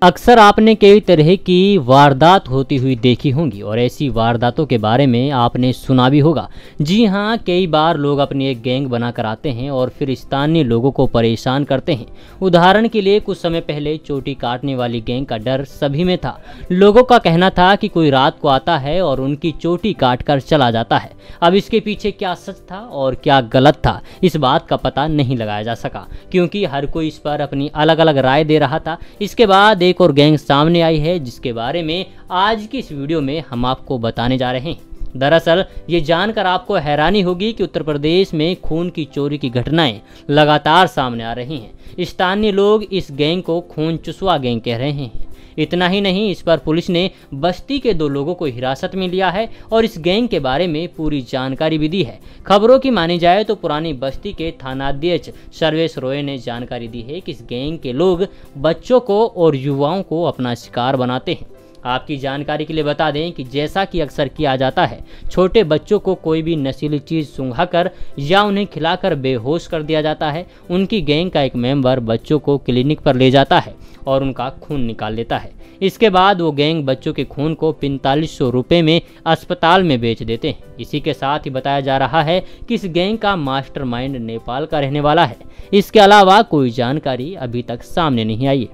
अक्सर आपने कई तरह की वारदात होती हुई देखी होंगी और ऐसी वारदातों के बारे में आपने सुना भी होगा। जी हाँ, कई बार लोग अपनी एक गैंग बनाकर आते हैं और फिर स्थानीय लोगों को परेशान करते हैं। उदाहरण के लिए कुछ समय पहले चोटी काटने वाली गैंग का डर सभी में था। लोगों का कहना था कि कोई रात को आता है और उनकी चोटी काट कर चला जाता है। अब इसके पीछे क्या सच था और क्या गलत था, इस बात का पता नहीं लगाया जा सका, क्योंकि हर कोई इस पर अपनी अलग अलग राय दे रहा था। इसके बाद एक और गैंग सामने आई है, जिसके बारे में आज की इस वीडियो में हम आपको बताने जा रहे हैं। दरअसल ये जानकर आपको हैरानी होगी कि उत्तर प्रदेश में खून की चोरी की घटनाएं लगातार सामने आ रही हैं। स्थानीय लोग इस गैंग को खून चुसवा गैंग कह रहे हैं। इतना ही नहीं, इस पर पुलिस ने बस्ती के 2 लोगों को हिरासत में लिया है और इस गैंग के बारे में पूरी जानकारी भी दी है। खबरों की मानी जाए तो पुरानी बस्ती के थानाध्यक्ष सर्वेश रॉय ने जानकारी दी है कि इस गैंग के लोग बच्चों को और युवाओं को अपना शिकार बनाते हैं। आपकी जानकारी के लिए बता दें कि जैसा कि अक्सर किया जाता है, छोटे बच्चों को कोई भी नशीली चीज़ सूंघाकर या उन्हें खिलाकर बेहोश कर दिया जाता है। उनकी गैंग का एक मेंबर बच्चों को क्लिनिक पर ले जाता है और उनका खून निकाल लेता है। इसके बाद वो गैंग बच्चों के खून को 4500 रुपये में अस्पताल में बेच देते हैं। इसी के साथ ही बताया जा रहा है कि इस गैंग का मास्टरमाइंड नेपाल का रहने वाला है। इसके अलावा कोई जानकारी अभी तक सामने नहीं आई है।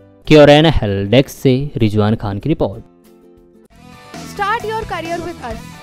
क्योरेन हेल्प डेस्क से रिजवान खान की रिपोर्ट। Start your career with us.